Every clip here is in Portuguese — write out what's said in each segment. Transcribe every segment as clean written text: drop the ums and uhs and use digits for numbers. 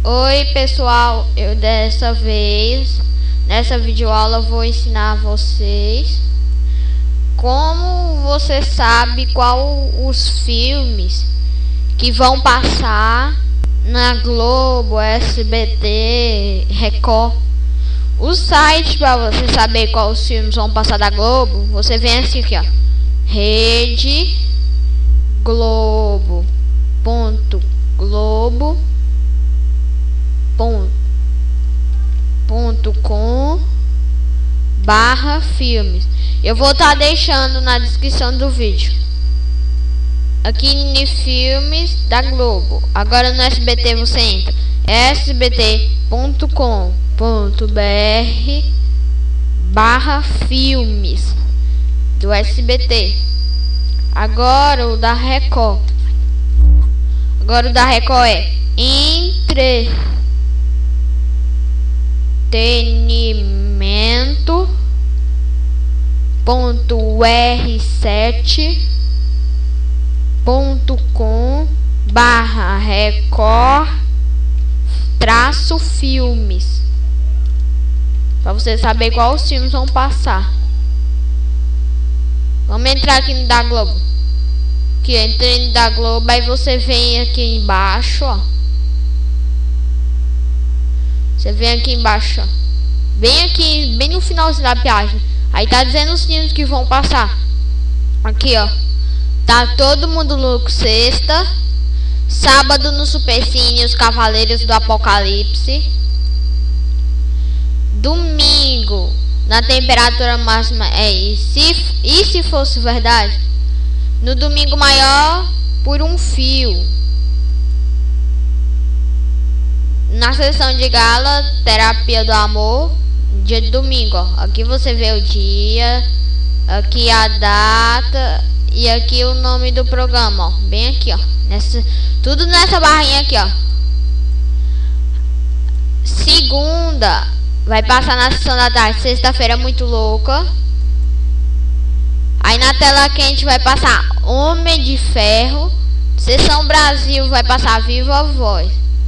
Oi pessoal, eu nessa videoaula vou ensinar vocês como você sabe qual os filmes que vão passar na Globo, SBT, Record. O site para você saber qual os filmes vão passar da Globo, você vem assim aqui, ó, Rede Globo.com/filmes. Eu vou estar deixando na descrição do vídeo. Aqui em filmes da Globo. Agora no SBT você entra sbt.com.br/filmes do SBT. Agora o da Record. Agora o da Record é entretenimento.r7.com/record-filmes, para você saber quais os filmes vão passar. Vamos entrar aqui no da Globo. Aqui, entrei no da Globo, aí você vem aqui embaixo, ó. Você vem aqui embaixo, ó. Bem aqui, bem no finalzinho da página. Aí tá dizendo os filmes que vão passar. Aqui, ó. Tá Todo Mundo Louco sexta. Sábado no Supercine, Os Cavaleiros do Apocalipse. Domingo, na temperatura máxima e se fosse verdade. No domingo maior por um fio. Na sessão de gala, Terapia do Amor, dia de domingo, ó. Aqui você vê o dia, aqui a data e aqui o nome do programa, ó. Bem aqui, ó. Tudo nessa barrinha aqui, ó. Segunda vai passar na sessão da tarde, Sexta-feira Muito Louca. Aí na tela quente vai passar Homem de Ferro. Sessão Brasil vai passar Viva a Voz.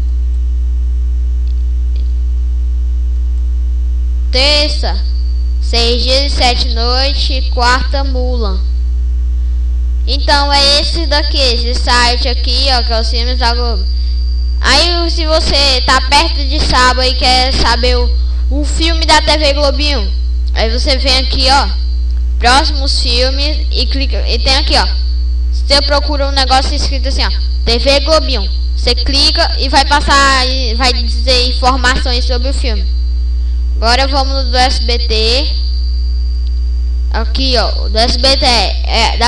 Terça, 6 dias e 7 noites. Quarta, Mulan. Então é esse daqui, esse site aqui, ó, que é os filmes da Globo. Aí se você tá perto de sábado e quer saber o filme da TV Globinho, aí você vem aqui, ó, próximos filmes e clica, e tem aqui, ó, você procura um negócio escrito assim, ó, TV Globinho. Você clica e vai passar, e vai dizer informações sobre o filme. Agora vamos no do SBT. Aqui, ó, do SBT é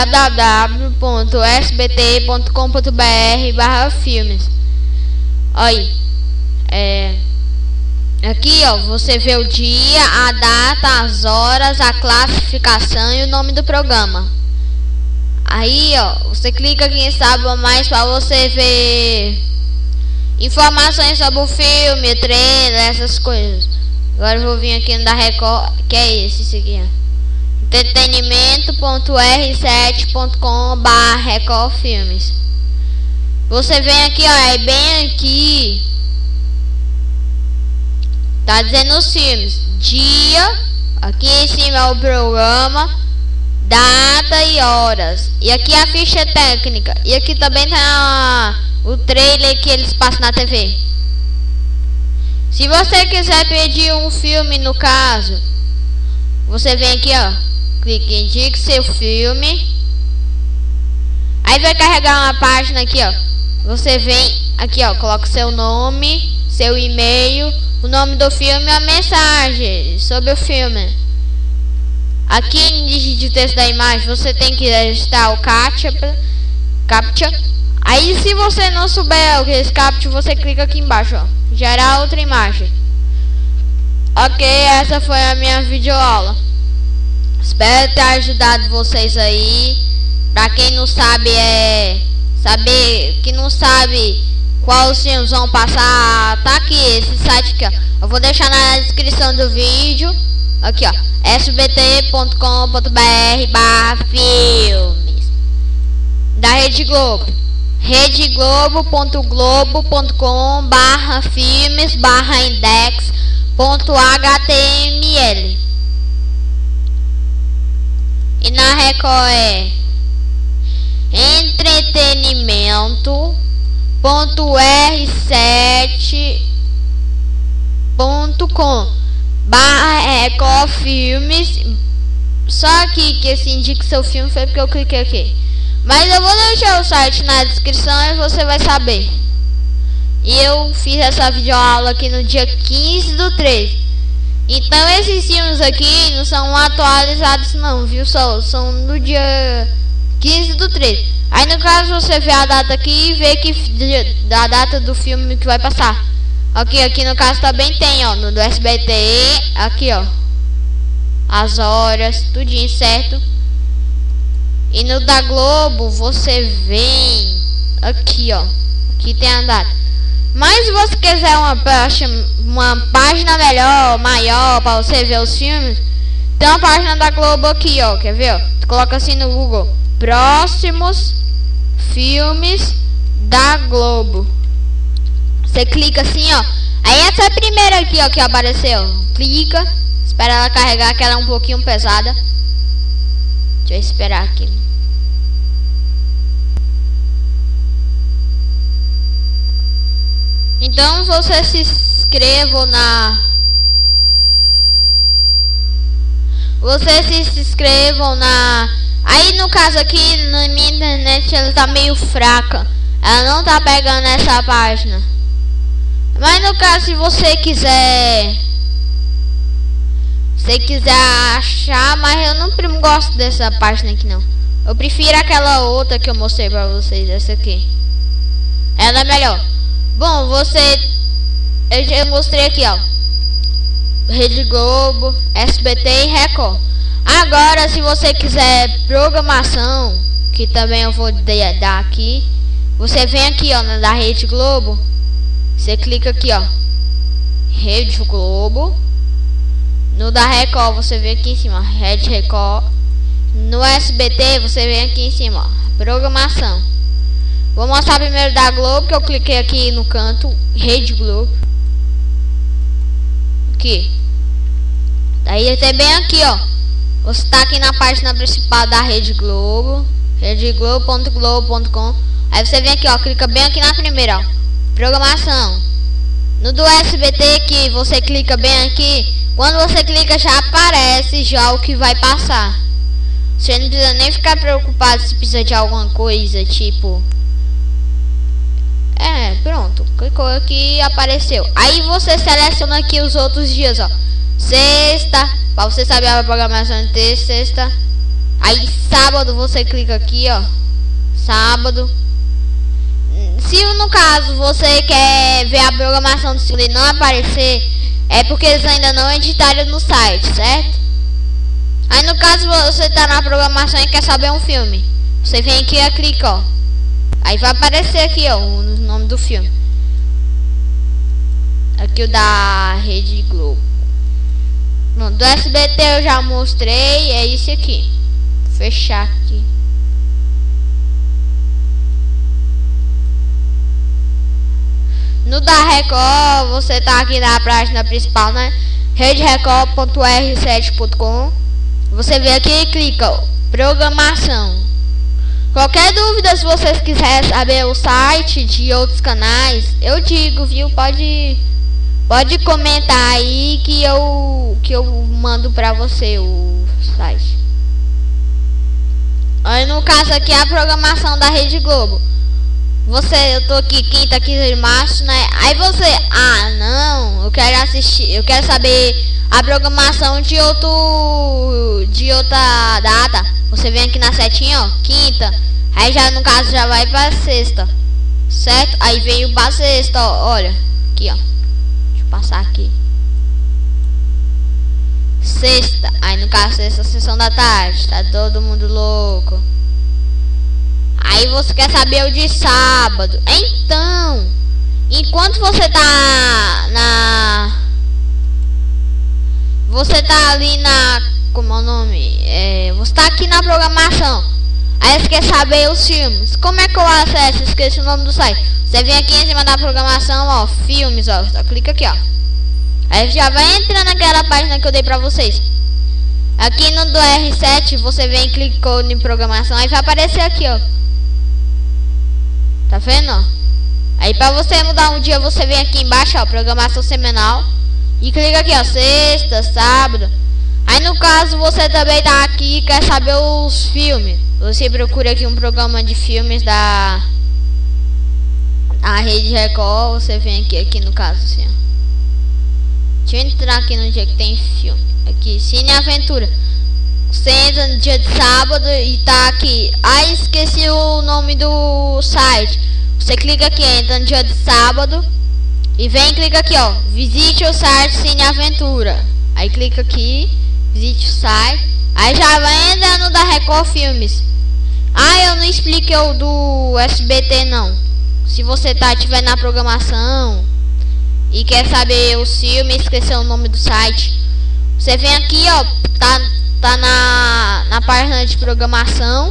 www.sbt.com.br/filmes. Aí, aqui, ó, você vê o dia, a data, as horas, a classificação e o nome do programa. Aí, ó, você clica aqui em Saiba Mais para você ver informações sobre o filme, trailer, essas coisas. Agora eu vou vir aqui no da Record, que é esse aqui, ó. entretenimento.r7.com/record-filmes. Você vem aqui, ó, é bem aqui. Tá dizendo os filmes, dia, aqui em cima é o programa, data e horas. E aqui a ficha técnica. E aqui também tá o trailer que eles passam na TV. Se você quiser pedir um filme, no caso, você vem aqui, ó, clique em indique seu filme. Aí vai carregar uma página aqui, ó. Você vem aqui, ó, coloca seu nome, seu e-mail, o nome do filme e a mensagem sobre o filme. Aqui em de texto da imagem você tem que registrar o CAPTCHA. Aí se você não souber o que é esse CAPTCHA, você clica aqui embaixo, ó, gerar outra imagem. Ok, essa foi a minha videoaula. Espero ter ajudado vocês aí. Pra quem não sabe, qual os filmes vão passar, tá aqui, esse site aqui, ó. Eu vou deixar na descrição do vídeo. Aqui, ó, sbt.com.br/filmes da Rede Globo. redeglobo.globo.com/filmes/index.html. E na Record é entretenimento.r7.com/Record Filmes. Só aqui que esse indica seu filme foi porque eu cliquei aqui. Mas eu vou deixar o site na descrição e você vai saber. E eu fiz essa videoaula aqui no dia 15/3. Então esses filmes aqui não são atualizados não, viu? São no dia 15/3. Aí no caso você vê a data aqui e vê que da data do filme que vai passar. Aqui no caso também tem, ó, no do SBT, aqui ó, as horas, tudinho certo. E no da Globo você vem aqui ó, aqui tem a data. Mas se você quiser uma página melhor, maior, para você ver os filmes, tem uma página da Globo aqui ó, quer ver ó? Tu coloca assim no Google, próximos filmes da Globo. Você clica assim ó, aí essa é a primeira aqui ó que apareceu. Clica, espera ela carregar, que ela é um pouquinho pesada. Deixa eu esperar aqui. Então você se inscreva na... Aí no caso aqui na minha internet ela tá meio fraca. Ela não tá pegando essa página. Mas no caso se você quiser achar, mas eu não gosto dessa página aqui não. Eu prefiro aquela outra que eu mostrei pra vocês, essa aqui. Ela é melhor. Bom, eu mostrei aqui ó, Rede Globo, SBT e Record. Agora se você quiser programação, que também eu vou dar aqui, você vem aqui ó, na da Rede Globo. Você clica aqui ó, Rede Globo. No da Record você vem aqui em cima, Rede Record. No SBT você vem aqui em cima ó, programação. Vou mostrar primeiro da Globo, que eu cliquei aqui no canto, Rede Globo. Aqui. Daí tem bem aqui ó, você tá aqui na página principal da Rede Globo, redeglobo.globo.com. Aí você vem aqui ó, clica bem aqui na primeira ó, programação. No do SBT que você clica bem aqui, quando você clica já aparece já o que vai passar. Você não precisa nem ficar preocupado se precisa de alguma coisa, tipo... pronto, clicou aqui e apareceu. Aí você seleciona aqui os outros dias, ó. Sexta, pra você saber a programação de terça, sexta. Aí sábado você clica aqui, ó, sábado. Se no caso você quer ver a programação do segundo e não aparecer, é porque eles ainda não editaram no site, certo? Aí no caso você tá na programação e quer saber um filme, você vem aqui e clica, ó. Aí vai aparecer aqui ó, o nome do filme. Aqui o da Rede Globo. Bom, do SBT eu já mostrei, é esse aqui. Vou fechar aqui. No da Record, você tá aqui na página principal, né? redrecord.r7.com. Você vem aqui e clica ó, programação. Qualquer dúvida, se vocês quiserem saber o site de outros canais, eu digo, viu? Pode comentar aí que eu mando pra você o site. Aí no caso aqui a programação da Rede Globo. Eu tô aqui quinta, 15 de março, né? Aí você, não, eu quero assistir, eu quero saber a programação de outra data. Você vem aqui na setinha, ó, quinta. Aí já no caso já vai pra sexta, certo? Aí veio pra sexta, ó, olha. Aqui, ó. Deixa eu passar aqui. Sexta. Aí no caso sexta, sessão da tarde. Tá todo mundo louco. Aí você quer saber o de sábado. Então, enquanto você tá você tá ali na... Como é o nome? Você tá aqui na programação. Aí você quer saber os filmes. Como é que eu acesso? Esqueci o nome do site. Você vem aqui em cima da programação, ó, filmes, ó. Só clica aqui, ó. Aí já vai entrar naquela página que eu dei pra vocês. Aqui no do R7, você vem e clicou em programação. Aí vai aparecer aqui, ó. Tá vendo, ó? Aí pra você mudar um dia, você vem aqui embaixo, ó, programação semanal. E clica aqui, ó, sexta, sábado. Aí no caso, você também tá aqui e quer saber os filmes. Você procura aqui um programa de filmes da Rede Record. Você vem aqui no caso, assim, ó. Deixa eu entrar aqui no dia que tem filme. Aqui, Cine Aventura. Você entra no dia de sábado e tá aqui. Aí esqueci o nome do site. Você clica aqui, entra no dia de sábado. E vem e clica aqui, ó. Visite o site Cine Aventura. Aí clica aqui, visite o site. Aí já vai entrar no da Record Filmes. Ah, eu não expliquei o do SBT não. Se você tiver na programação e quer saber o filme, esqueceu o nome do site, você vem aqui, ó, tá na página de programação.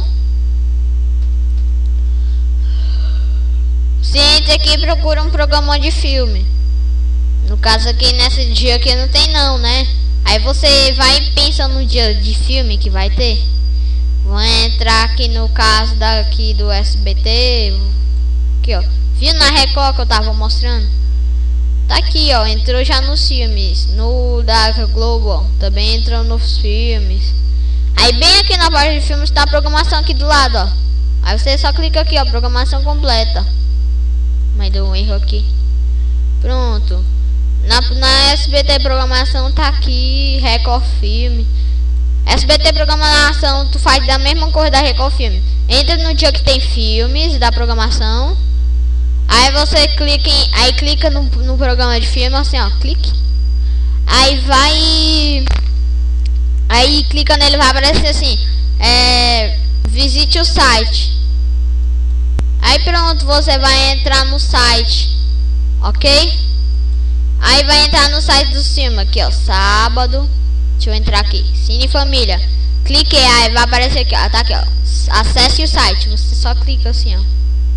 Você entra aqui e procura um programa de filme. No caso aqui, nesse dia aqui não tem não, né? Aí você vai e pensa no dia de filme que vai ter. Vou entrar aqui no caso daqui do SBT. Aqui, ó. Viu na Record que eu tava mostrando? Tá aqui, ó, entrou já nos filmes. No da Globo, ó, também entrou nos filmes. Aí bem aqui na parte de filmes tá a programação aqui do lado, ó. Aí você só clica aqui, ó, programação completa. Mas deu um erro aqui. Pronto. Na SBT programação tá aqui, Record Filme. SBT programação, tu faz da mesma coisa da Record Filme. Entra no dia que tem filmes da programação. Aí você clica no programa de filme, assim, ó, clique. Aí vai. Aí clica nele, vai aparecer assim, visite o site. Aí pronto, você vai entrar no site, ok? Aí vai entrar no site do filme, aqui, ó, sábado. Deixa eu entrar aqui, Cine Família. Cliquei, aí vai aparecer aqui, ó, tá aqui, ó, acesse o site. Você só clica assim, ó.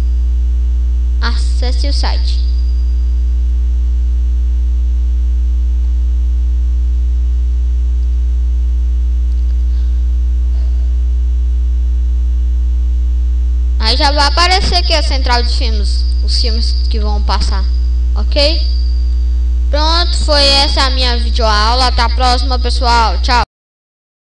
Acesse o site. Aí já vai aparecer aqui a central de filmes, os filmes que vão passar, ok? Pronto, foi essa a minha videoaula. Até a próxima, pessoal. Tchau.